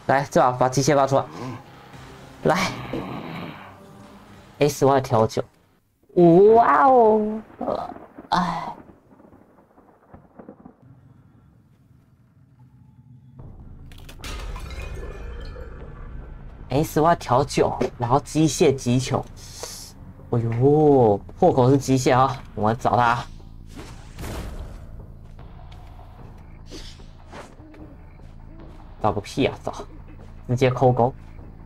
来，最好把机械拔出来。来，A10万调酒，哇哦，哎，A10万调酒，然后机械击球。哎呦，破口是机械啊，我们找他。找个屁啊，找，直接抠勾。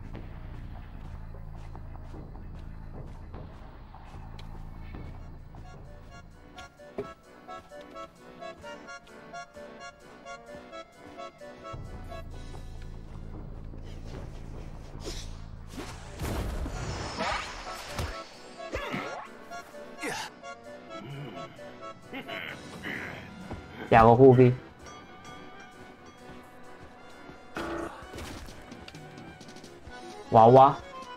两个护臂，娃娃，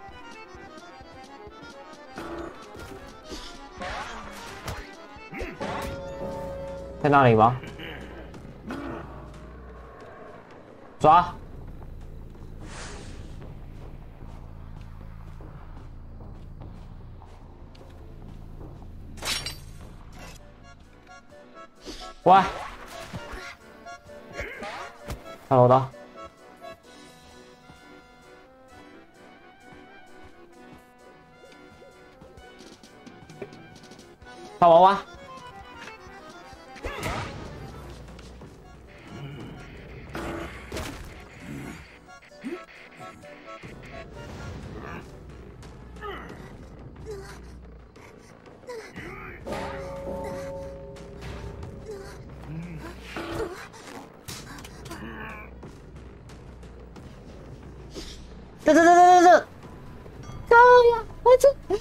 在那里吗？抓！喂，上楼道。大娃娃，这，高呀！我这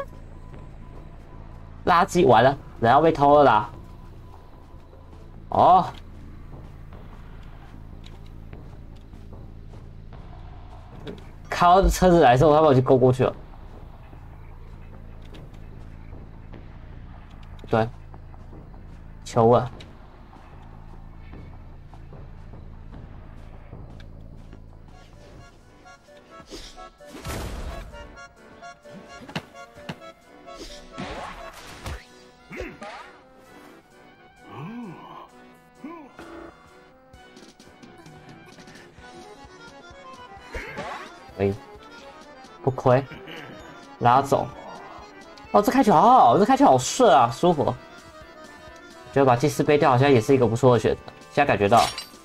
垃圾完了，人要被偷了啦！哦，看到车子来的时候，他把我就勾过去了。对，求问。哎，不亏，拉走。哦，这开球好好，这开球好顺啊，舒服。觉得把祭司背掉好像也是一个不错的选择。现在感觉到，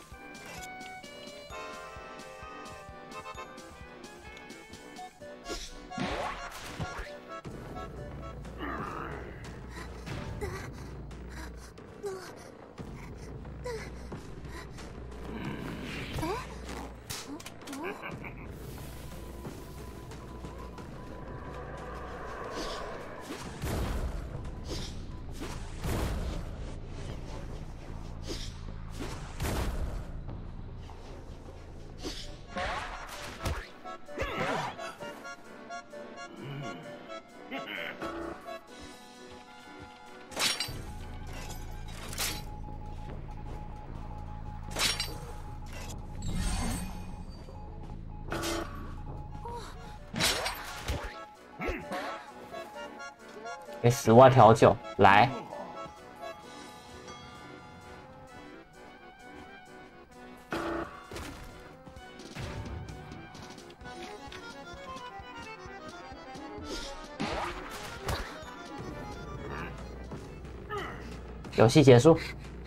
给10万调酒来。游戏结束。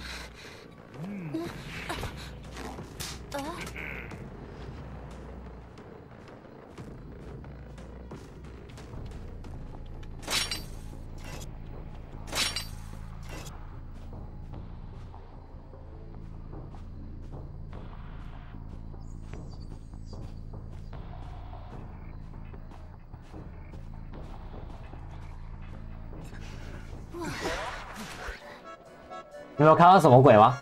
你没有看到什么鬼吗？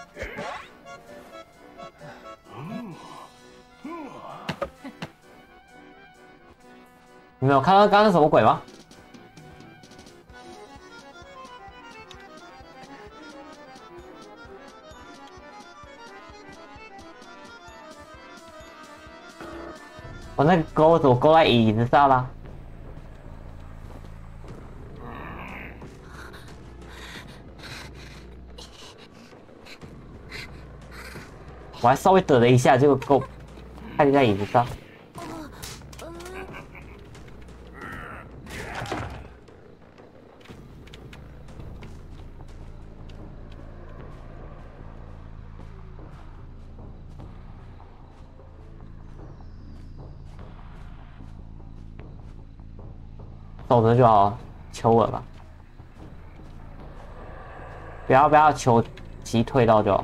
你没有看到刚刚什么鬼吗？ 我那个钩子我勾在椅子上了。我还稍微躲了一下，结果钩开在椅子上。守着就好，求稳吧，不要求击退到就好。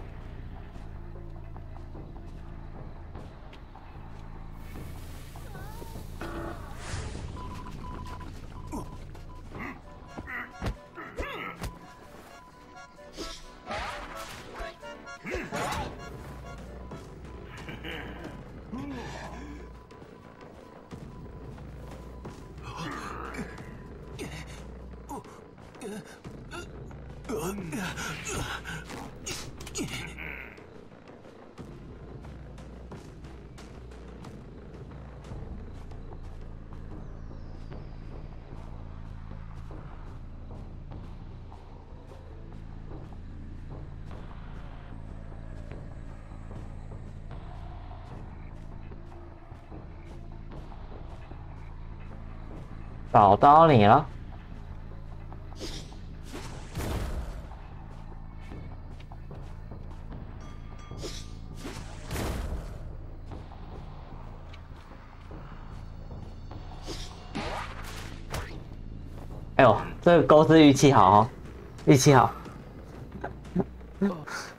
找到你了。哎呦，这个钩子运气好哦，运气好。